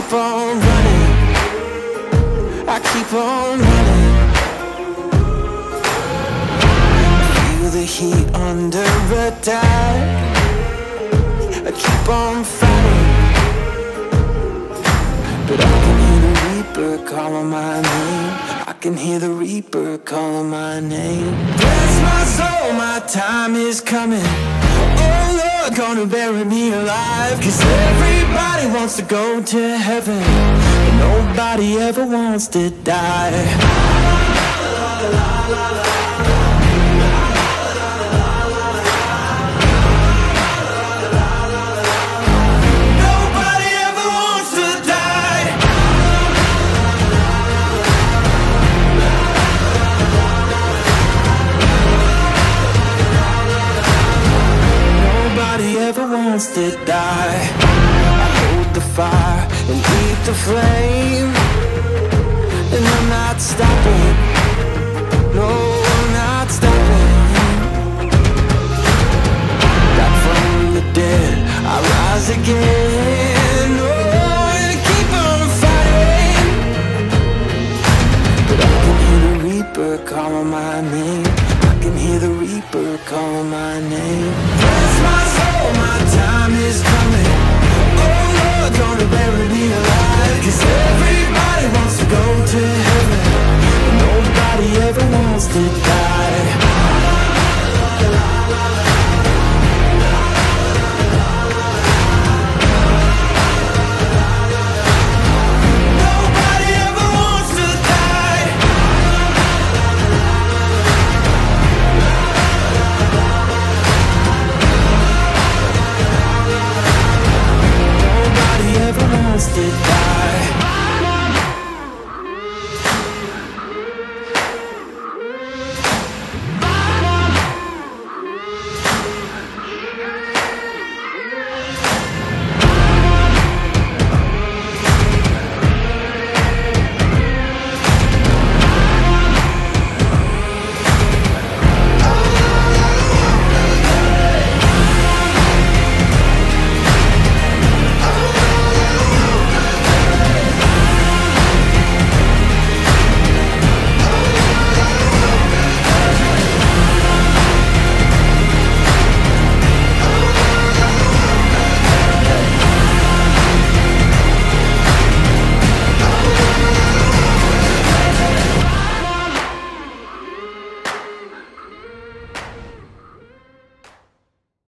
keep on running, I keep on running. Feel the heat under attack, I keep on fighting. But I can hear the Reaper calling my name, I can hear the Reaper calling my name. Bless my soul, my time is coming. Oh Lord, gonna bury me alive. 'Cause everybody wants to go to heaven, but nobody ever wants to die. Nobody ever wants to die. Nobody ever wants to die. I hold the fire and eat the flame, and I'm not stopping. No, I'm not stopping. Back from the dead, I rise again. Oh, and I keep on fighting. But I can hear the Reaper calling my name, I can hear the Reaper calling my name. Bless my soul, my time is coming. Oh Lord, gonna bury me alive. 'Cause everybody wants to go to heaven, but nobody ever wants to die. Nobody ever wants to die. Nobody ever wants to die.